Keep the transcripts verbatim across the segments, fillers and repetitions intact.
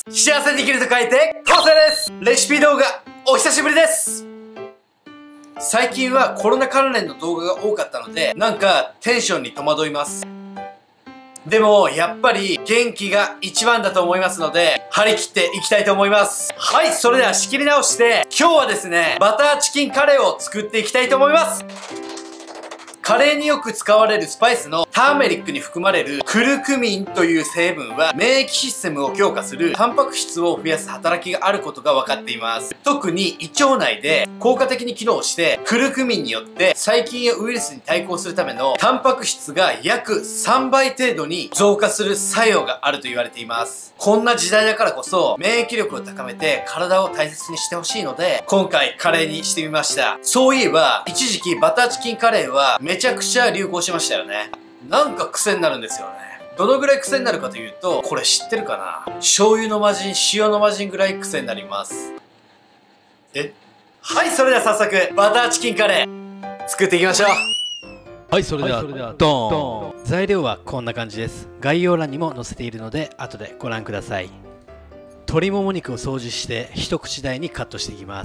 。幸せに生きると書いて、昴生です。レシピ動画、お久しぶりです。最近はコロナ関連の動画が多かったので、なんかテンションに戸惑います。でも、やっぱり元気が一番だと思いますので、張り切っていきたいと思います。はい、それでは仕切り直して、今日はですね、バターチキンカレーを作っていきたいと思います。カレーによく使われるスパイスのターメリックに含まれるクルクミンという成分は免疫システムを強化するタンパク質を増やす働きがあることが分かっています。特に胃腸内で効果的に機能してクルクミンによって細菌やウイルスに対抗するためのタンパク質が約さんばい程度に増加する作用があると言われています。こんな時代だからこそ免疫力を高めて体を大切にしてほしいので今回カレーにしてみました。そういえば一時期バターチキンカレーはめちゃくちゃ流行しましたよね。なんか癖になるんですよね。どのぐらい癖になるかというと、これ知ってるかな？醤油の魔人、塩の魔人ぐらい癖になります。え？はい、それでは早速、バターチキンカレー、作っていきましょう。 はい、それでは、ドーン。材料はこんな感じです。概要欄にも載せているので、後でご覧ください。鶏もも肉を掃除して、一口大にカットしていきます。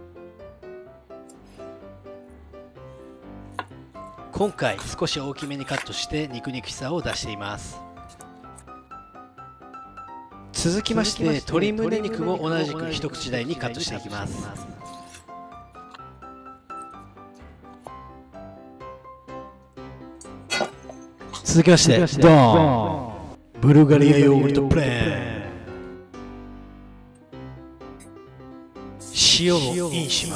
今回少し大きめにカットして肉々しさを出しています。続きまして鶏胸肉も同じく一口大にカットしていきます。続きましてドーンブルガリアヨーグルトプレーン、塩をインします。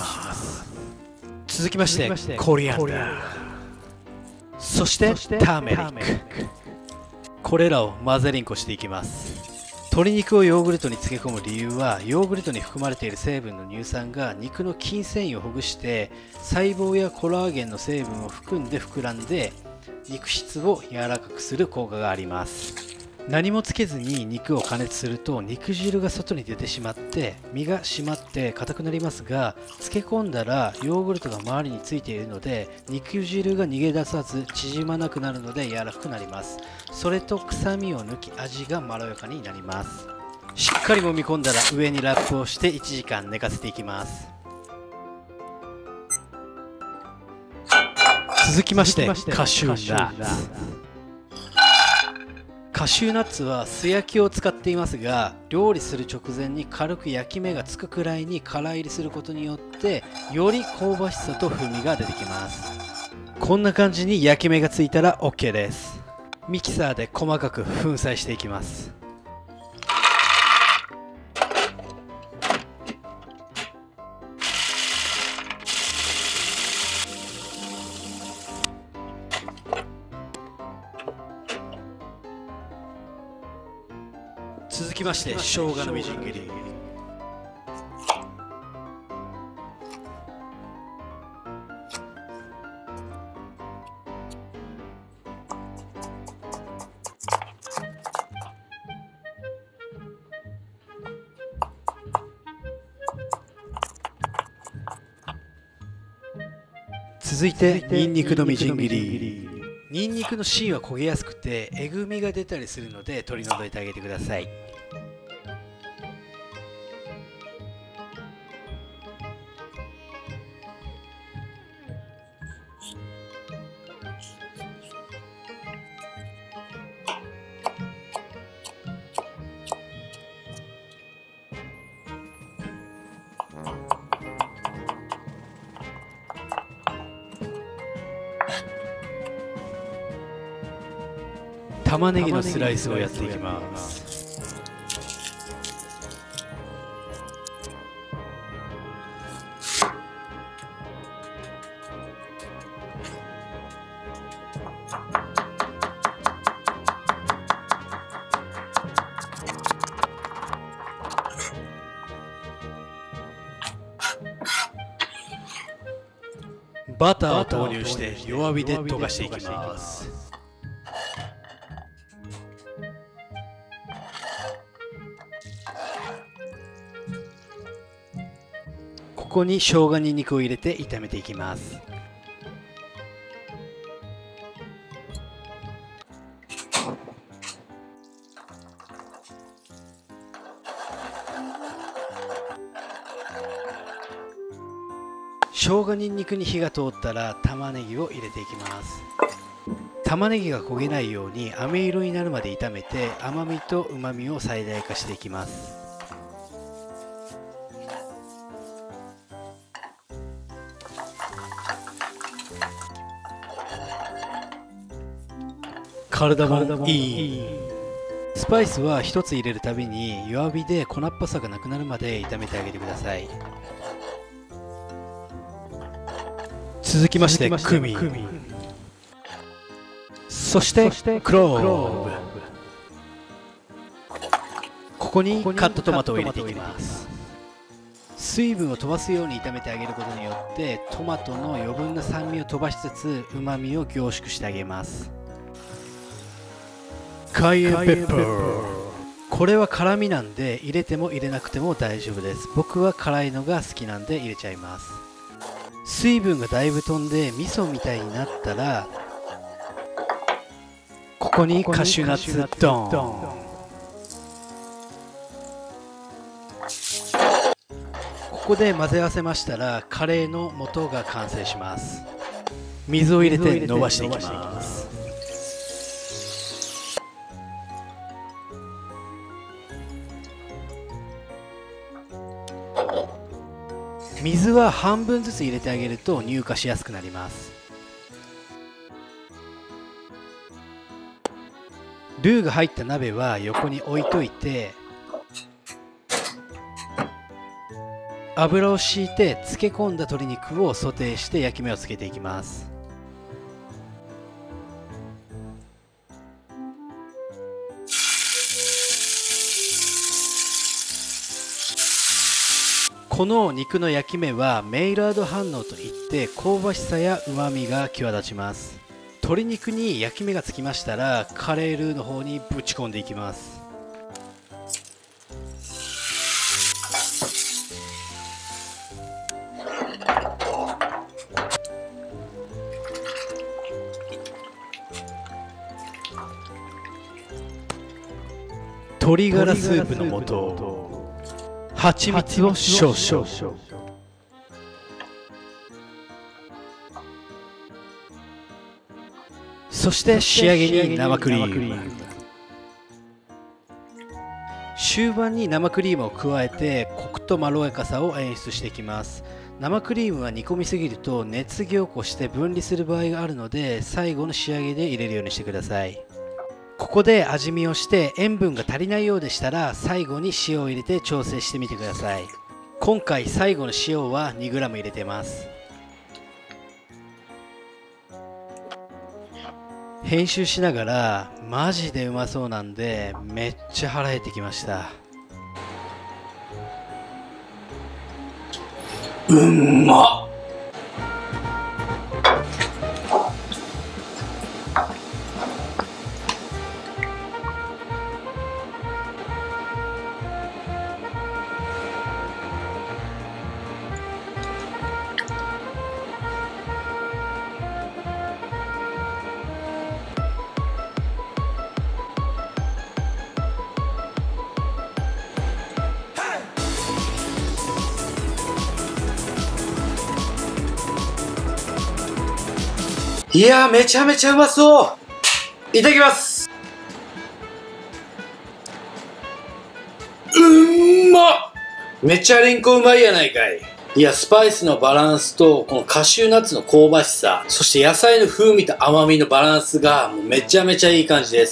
続きましてコリアンダー、そしてターメリック、これらを混ぜりんこしていきます。鶏肉をヨーグルトに漬け込む理由は、ヨーグルトに含まれている成分の乳酸が肉の筋繊維をほぐして細胞やコラーゲンの成分を含んで膨らんで肉質を柔らかくする効果があります。何もつけずに肉を加熱すると肉汁が外に出てしまって身が締まって硬くなりますが、漬け込んだらヨーグルトが周りについているので肉汁が逃げ出さず縮まなくなるので柔らかくなります。それと臭みを抜き味がまろやかになります。しっかり揉み込んだら上にラップをしていちじかん寝かせていきます。続きましてカシューナッツ。カシューナッツは素焼きを使っていますが、料理する直前に軽く焼き目がつくくらいに乾入りすることによってより香ばしさと風味が出てきます。こんな感じに焼き目がついたら オーケー です。ミキサーで細かく粉砕していきます。続きまして生姜のみじん切り、続いてニンニクのみじん切り。ニンニクの芯は焦げやすくてえぐみが出たりするので取り除いてあげてください。玉ねぎのスライスをやっていきます。バターを投入して弱火で溶かしていきます。ここに生姜にんにくを入れて炒めていきます。 生姜にんにくに火が通ったら玉ねぎを入れていきます。玉ねぎが焦げないように飴色になるまで炒めて、甘みとうまみを最大化していきます。体もいい。スパイスは一つ入れるたびに弱火で粉っぽさがなくなるまで炒めてあげてください。続きましてクミン、そしてクローブ。ここにカットトマトを入れていきます。水分を飛ばすように炒めてあげることによってトマトの余分な酸味を飛ばしつつうまみを凝縮してあげます。カイエンペッパー、これは辛みなんで入れても入れなくても大丈夫です。僕は辛いのが好きなんで入れちゃいます。水分がだいぶ飛んで味噌みたいになったら、ここにカシューナッツドーン。ここで混ぜ合わせましたらカレーの素が完成します。水を入れて伸ばしていきます。水は半分ずつ入れてあげると乳化しやすくなります。ルーが入った鍋は横に置いといて、油を敷いて漬け込んだ鶏肉をソテーして焼き目をつけていきます。この肉の焼き目はメイラード反応といって香ばしさやうまみが際立ちます。鶏肉に焼き目がつきましたらカレールーの方にぶち込んでいきます。鶏ガラスープの素、蜂蜜を少々、そして仕上げに生クリーム。終盤に生クリームを加えてコクとまろやかさを演出していきます。生クリームは煮込みすぎると熱凝固して分離する場合があるので、最後の仕上げで入れるようにしてください。ここで味見をして塩分が足りないようでしたら最後に塩を入れて調整してみてください。今回最後の塩は にグラム 入れてます。編集しながらマジでうまそうなんでめっちゃ腹減ってきました。 うんまっ。いやー、めちゃめちゃうまそう。いただきます。うんまっ。めちゃりんこうまいやないかい。いや、スパイスのバランスとこのカシューナッツの香ばしさ、そして野菜の風味と甘みのバランスがもうめちゃめちゃいい感じです。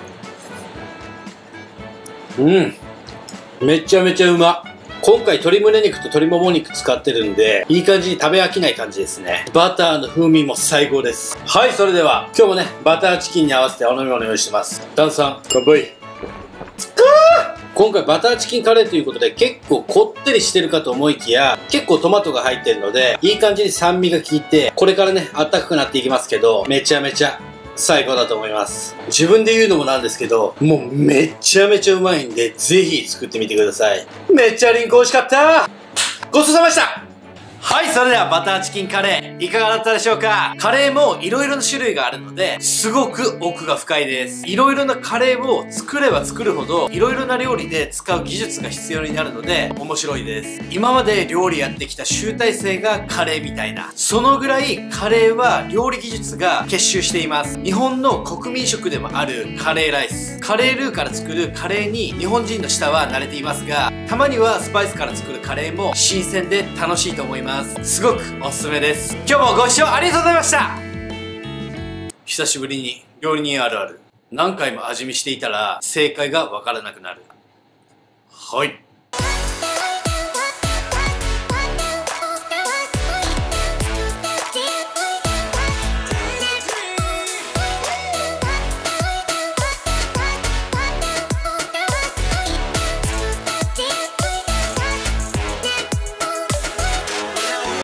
うん、めちゃめちゃうま。今回鶏胸肉と鶏もも肉使ってるんで、いい感じに食べ飽きない感じですね。バターの風味も最高です。はい、それでは今日もね、バターチキンに合わせてお飲み物用意してます。炭酸乾杯。今回バターチキンカレーということで結構こってりしてるかと思いきや、結構トマトが入ってるのでいい感じに酸味が効いて、これからねあったかくなっていきますけど、めちゃめちゃ最高だと思います。自分で言うのもなんですけど、もうめちゃめちゃうまいんでぜひ作ってみてください。めっちゃリンク美味しかった。ごちそうさまでした。 はい、それではバターチキンカレーいかがだったでしょうか。カレーも色々な種類があるので、すごく奥が深いです。色々なカレーを作れば作るほど、色々な料理で使う技術が必要になるので、面白いです。今まで料理やってきた集大成がカレーみたいな。そのぐらいカレーは料理技術が結集しています。日本の国民食でもあるカレーライス。カレールーから作るカレーに日本人の舌は慣れていますが、たまにはスパイスから作るカレーも新鮮で楽しいと思います。すごくおすすめです。今日もご視聴ありがとうございました。久しぶりに料理人あるある。何回も味見していたら正解がわからなくなる。はい。